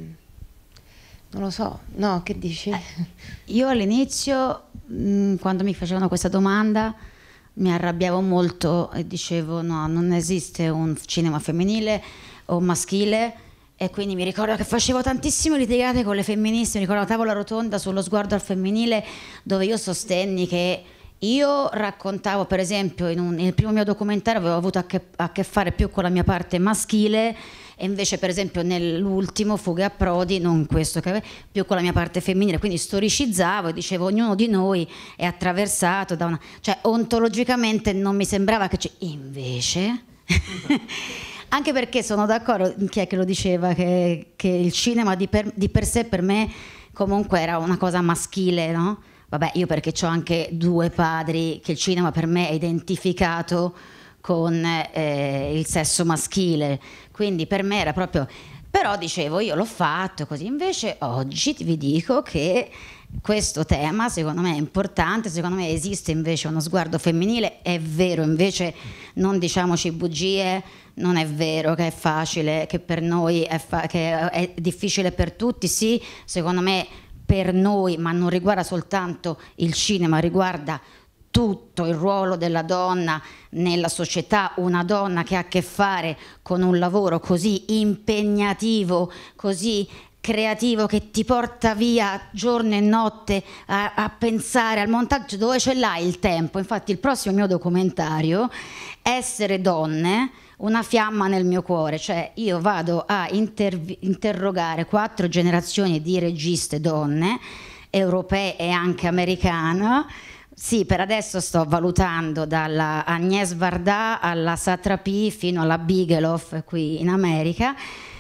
non lo so, no, che dici? Io all'inizio, quando mi facevano questa domanda, mi arrabbiavo molto e dicevo no, non esiste un cinema femminile o maschile, e quindi mi ricordo che facevo tantissime litigate con le femministe, mi ricordo la tavola rotonda sullo sguardo al femminile, dove io sostenni che io raccontavo, per esempio, nel primo mio documentario avevo avuto a che fare più con la mia parte maschile, e invece per esempio nell'ultimo Fughe a Prodi, non questo, più con la mia parte femminile, quindi storicizzavo e dicevo ognuno di noi è attraversato da una... cioè ontologicamente non mi sembrava che invece... anche perché sono d'accordo, chi è che lo diceva, che il cinema di per sé per me comunque era una cosa maschile, no? Vabbè, io perché ho anche due padri, che il cinema per me è identificato con il sesso maschile, quindi per me era proprio... Però dicevo, io l'ho fatto così. Invece oggi vi dico che questo tema secondo me è importante, secondo me esiste invece uno sguardo femminile, è vero, invece non diciamoci bugie, non è vero che è facile, che per noi che è difficile per tutti, sì, secondo me per noi, ma non riguarda soltanto il cinema, riguarda tutto il ruolo della donna nella società, una donna che ha a che fare con un lavoro così impegnativo, così creativo, che ti porta via giorno e notte a pensare al montaggio, dove ce l'hai il tempo? Infatti il prossimo mio documentario, Essere donne, una fiamma nel mio cuore, cioè io vado a interrogare 4 generazioni di registe donne, europee e anche americane. Sì, per adesso sto valutando dalla Agnès Varda alla Satrapi fino alla Bigelow qui in America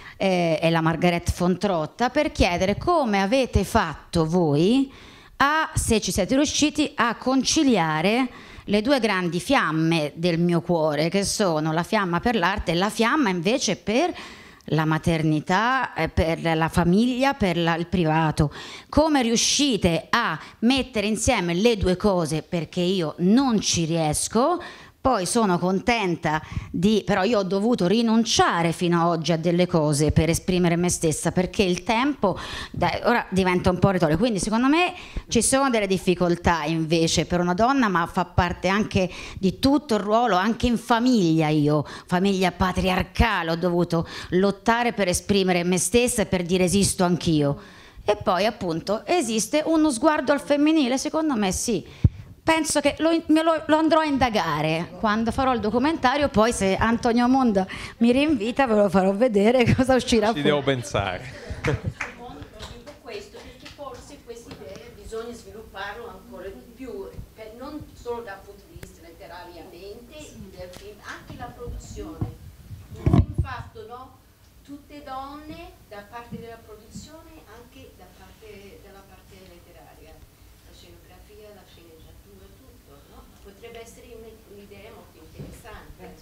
e la Margaret von Trotta, per chiedere come avete fatto voi se ci siete riusciti a conciliare le due grandi fiamme del mio cuore, che sono la fiamma per l'arte e la fiamma invece per la maternità, per la famiglia, per il privato. Come riuscite a mettere insieme le due cose? Perché io non ci riesco. Poi sono contenta però io ho dovuto rinunciare fino ad oggi a delle cose per esprimere me stessa, perché il tempo ora diventa un po' retorico, quindi secondo me ci sono delle difficoltà invece per una donna, ma fa parte anche di tutto il ruolo, anche in famiglia. Io, famiglia patriarcale, ho dovuto lottare per esprimere me stessa e per dire esisto anch'io. E poi appunto esiste uno sguardo al femminile, secondo me sì. Penso che lo andrò a indagare quando farò il documentario, poi se Antonio Monda mi rinvita ve lo farò vedere cosa uscirà fuori. Ci devo pensare. Dico questo perché forse questa idea bisogna svilupparlo ancora di più, non solo dal punto di vista letterariamente del film, anche la produzione. Un film fatto, no? Tutte donne da parte della produzione, anche da parte della parte letteraria. La scenografia, la sceneggiatura, tutto, no? Potrebbe essere un'idea molto interessante.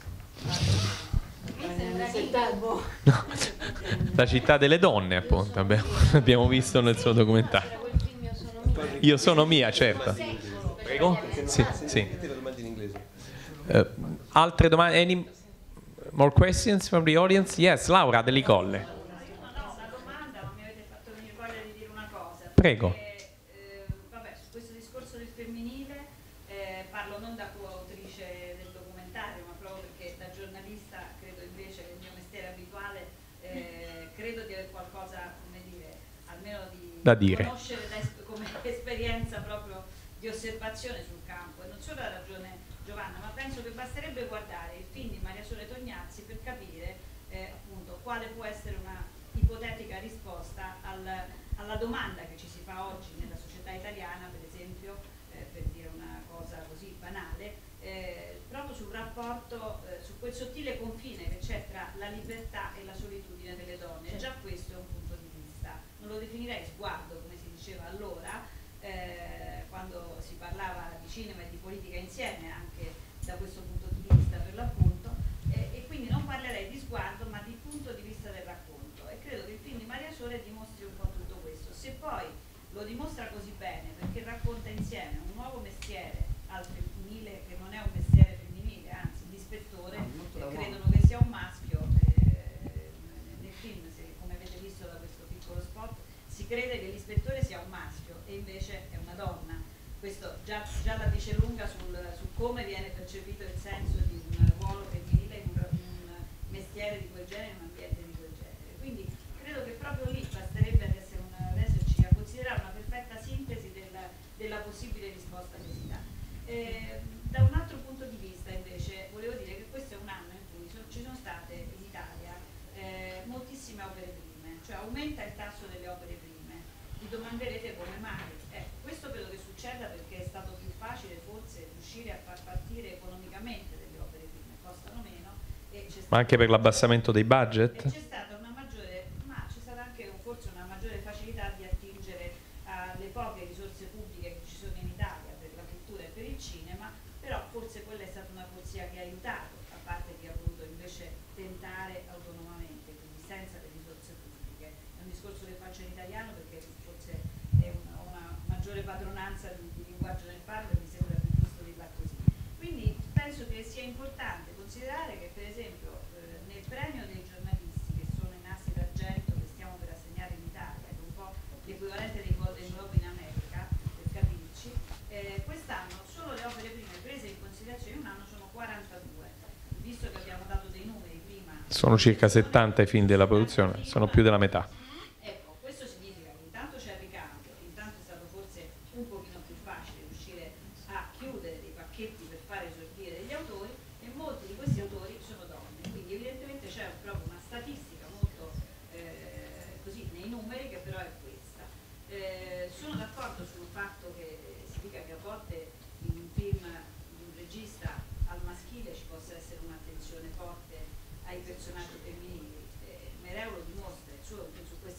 No, la città delle donne, appunto, abbiamo visto nel suo documentario. Io sono mia, certo. Prego? Sì, sì. Altre domande? Any more questions from the audience? Yes, Laura Delicolle. Prego. Vabbè, su questo discorso del femminile parlo non da coautrice del documentario, ma proprio perché da giornalista credo invece che il mio mestiere abituale credo di avere qualcosa, come dire, almeno da dire, conoscere come esperienza proprio di osservazione sul campo, e non solo ha ragione Giovanna, ma penso che basterebbe guardare il film di Maria Sole Tognazzi per capire appunto quale può essere una ipotetica risposta alla domanda che ci si fa oggi nella società italiana, per esempio, per dire una cosa così banale, proprio sul rapporto, su quel sottile confine che c'è tra la libertà e la solitudine delle donne. Già questo è un punto di vista, non lo definirei sguardo come si diceva allora, quando si parlava di cinema e di politica insieme, anche da questo punto di vista per l'appunto, e quindi non parlerei di sguardo ma di punto di vista del racconto, e credo che il film di Maria Sole dimostri un po' tutto questo. Se poi lo dimostra così bene perché racconta insieme un nuovo mestiere al femminile, che non è un mestiere femminile, anzi l'ispettore credono che sia un maschio, nel film, come avete visto da questo piccolo spot, si crede che l'ispettore sia un maschio e invece è una donna. Questo già la dice lunga su come viene percepito il senso di un ruolo femminile in un mestiere di quel genere, in un ambiente di quel genere. Quindi credo che proprio lì basterebbe esserci a considerare una perfetta sintesi della possibile risposta che si dà. Da un altro punto di vista invece volevo dire che questo è un anno in cui ci sono state in Italia moltissime opere prime, cioè aumenta il tasso delle opere prime. Vi domanderete come mai. Questo credo che succeda perché è stato più facile forse riuscire a far partire economicamente delle opere prime, costano meno. Ma anche per l'abbassamento dei budget? C'è stata una maggiore, ma c'è stata anche forse una maggiore facilità di attingere alle poche risorse pubbliche che ci sono in Italia per la cultura e per il cinema, però forse quella è stata una corsia che ha aiutato, a parte chi ha voluto invece tentare autonomamente, quindi senza le risorse pubbliche. È un discorso che faccio in italiano perché forse è una maggiore padronanza di linguaggio nel parlo, mi sembra più giusto dirla così. Quindi penso che sia importante considerare che per esempio nel premio dei giornalisti, che sono in assi d'argento che stiamo per assegnare in Italia, che è un po' l'equivalente dei Golden Globe in America, per capirci, quest'anno solo le opere prime prese in considerazione in un anno sono 42, visto che abbiamo dato dei numeri prima. Sono circa 70 i film della produzione, sono più della metà. Ecco, questo significa che intanto c'è il ricambio, intanto è stato forse un pochino più facile riuscire a chiudere dei pacchetti per fare esordire degli autori, e molti di questi autori sono donne, quindi evidentemente c'è proprio una statistica molto così nei numeri, che però è questa. Sono d'accordo sul fatto che si dica che a volte in un film di un regista al maschile ci possa essere un'attenzione forte ai personaggi femminili. Mereu lo dimostra, su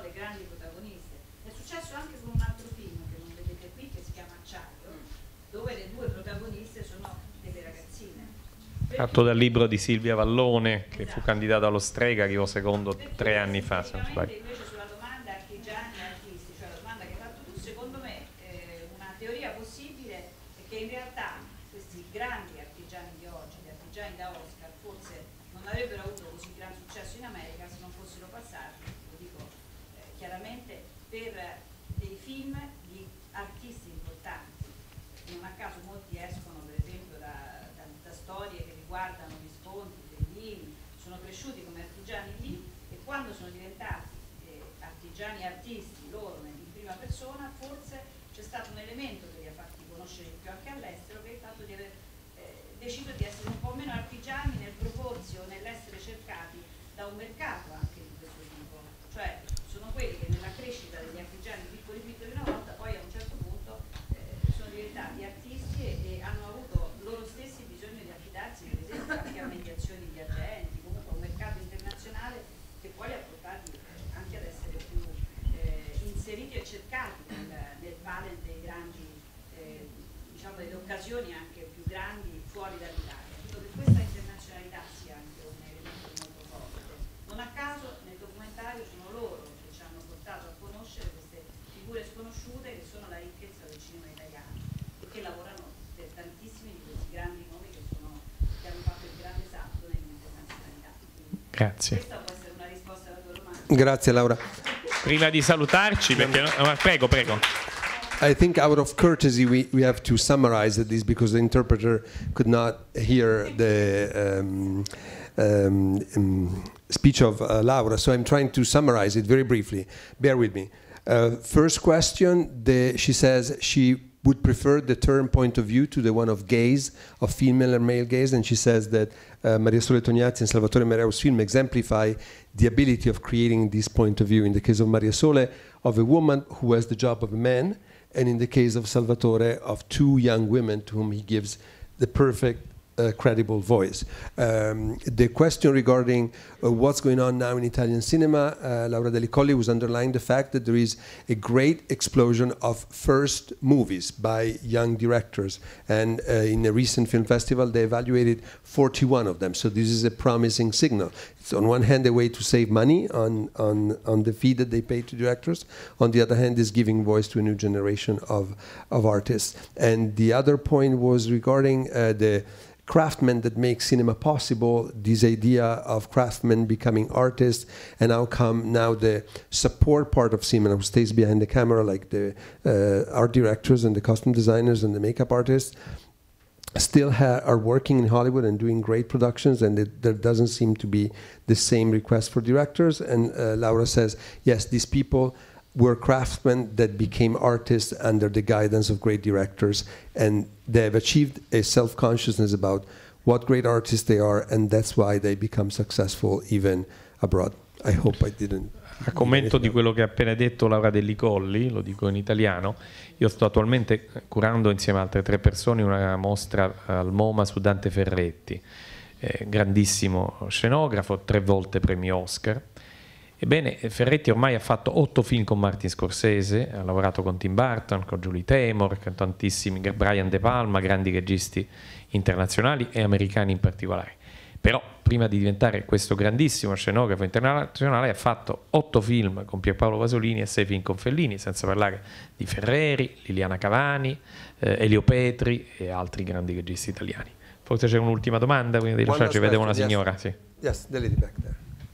le grandi protagoniste. È successo anche con un altro film che non vedete qui, che si chiama Acciaio, dove le due protagoniste sono delle ragazzine. Tratto dal libro di Silvia Vallone, che fu candidata allo Strega, arrivò secondo 3 anni fa, se non sbaglio. Invece sulla domanda artigiani e artisti, cioè la domanda che hai fatto tu, secondo me una teoria possibile è che in realtà questi grandi artigiani di oggi, gli artigiani da Oscar, forse non avrebbero avuto così gran successo in America se non fossero passati, lo dico chiaramente, per dei film di artisti importanti. Non a caso molti escono per esempio da storie che riguardano Visconti, Bellini, sono cresciuti come artigiani lì e quando sono diventati artigiani artisti loro in prima persona, forse c'è stato un elemento che li ha fatti conoscere di più anche all'estero, che è il fatto di aver deciso di essere un po' meno artigiani nel proporsi o nell'essere cercati da un mercato anche di questo tipo, cioè sono quelli che nella crescita degli artigiani piccoli una volta poi a un certo punto sono diventati artisti e hanno avuto loro stessi bisogno di affidarsi per esempio anche a mediazioni di agenti, comunque a un mercato internazionale che poi li ha portati anche ad essere più inseriti e cercati nel panel dei grandi diciamo delle occasioni anche più grandi fuori dall'Italia. Credo che questa internazionalità sia anche un elemento molto forte. Non a caso nel documentario sono loro che ci hanno portato a conoscere queste figure sconosciute che sono la ricchezza del cinema italiano e che lavorano per tantissimi di questi grandi nomi che hanno fatto il grande salto nell'internazionalità. Grazie. Questa può essere una risposta alla tua domanda. Grazie Laura. Prima di salutarci, perché prego. I think out of courtesy we have to summarize this because the interpreter could not hear the speech of Laura, so I'm trying to summarize it very briefly. Bear with me. First question, she says she would prefer the term point of view to the one of gaze, of female and male gaze, and she says that Maria Sole Tognazzi and Salvatore Mereu's film exemplify the ability of creating this point of view. In the case of Maria Sole, of a woman who has the job of a man, and in the case of Salvatore, of 2 young women to whom he gives the perfect credible voice. The question regarding what's going on now in Italian cinema, Laura Deli Colli was underlying the fact that there is a great explosion of first movies by young directors, and in a recent film festival they evaluated 41 of them, so this is a promising signal. It's on one hand a way to save money on the fee that they pay to directors, on the other hand is giving voice to a new generation of artists. And the other point was regarding the craftsmen that make cinema possible, this idea of craftsmen becoming artists, and how come now the support part of cinema who stays behind the camera, like the art directors and the costume designers and the makeup artists, still are working in Hollywood and doing great productions, and there doesn't seem to be the same request for directors. And Laura says, yes, these people were craftsmen that became artists under the guidance of great directors, and they have achieved a self-consciousness about what great artists they are, and that's why they become successful even abroad. I hope I didn't. A commento di quello che ha appena detto Laura Deli Colli, lo dico in italiano, io sto attualmente curando insieme a altre 3 persone una mostra al MoMA su Dante Ferretti, grandissimo scenografo, 3 volte premio Oscar. Ebbene, Ferretti ormai ha fatto 8 film con Martin Scorsese, ha lavorato con Tim Burton, con Julie Taymor, con tantissimi, Brian De Palma, grandi registi internazionali e americani in particolare. Però prima di diventare questo grandissimo scenografo internazionale ha fatto 8 film con Pierpaolo Pasolini e 6 film con Fellini, senza parlare di Ferreri, Liliana Cavani, Elio Petri e altri grandi registi italiani. Forse c'è un'ultima domanda prima di lasciarci, vedevo una signora. Yes. Sì. Yes, the lady back there.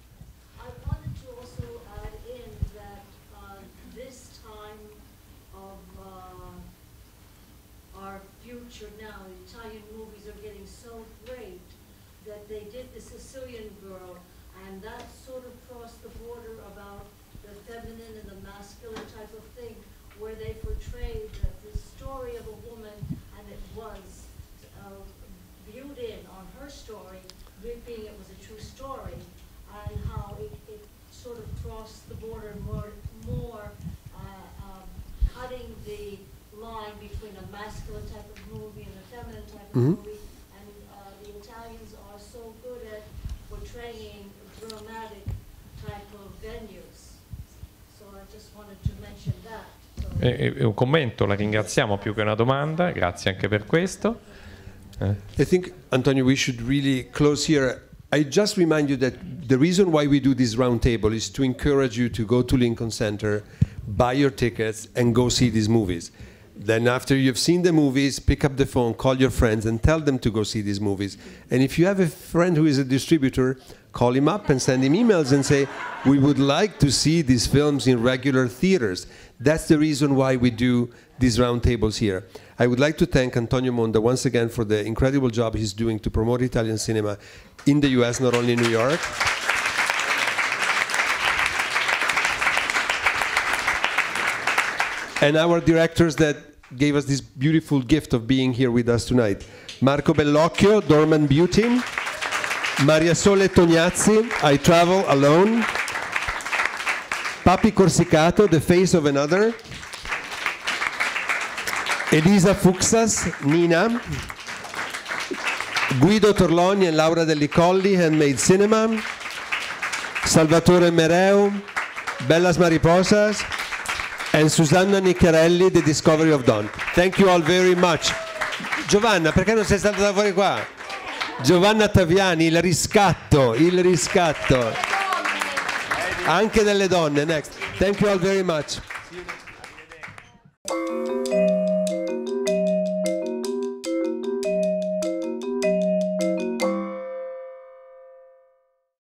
Movie, and the Italians are so good at portraying dramatic type of venues. So Un commento, la ringraziamo più che una domanda, grazie anche per questo. I think, Antonio, we should really close here. I just remind you that the reason why we do this roundtable is to encourage you to go to Lincoln Center, buy your tickets, and go see these movies. Then after you've seen the movies, pick up the phone, call your friends, and tell them to go see these movies. And if you have a friend who is a distributor, call him up and send him emails and say, we would like to see these films in regular theaters. That's the reason why we do these roundtables here. I would like to thank Antonio Monda once again for the incredible job he's doing to promote Italian cinema in the US, not only in New York. And our directors that gave us this beautiful gift of being here with us tonight. Marco Bellocchio, Dorman Beauty. Maria Sole Tognazzi, I Travel Alone. Papi Corsicato, The Face of Another. Elisa Fuxas, Nina. Guido Torloni and Laura Delli Colli, Handmade Cinema. Salvatore Mereu, Bellas Mariposas. And Susanna Nicchiarelli, The Discovery of Dawn. Thank you all very much. Giovanna, perché non sei stata da fuori qua? Giovanna Taviani, il riscatto. Anche delle donne, next. Thank you all very much.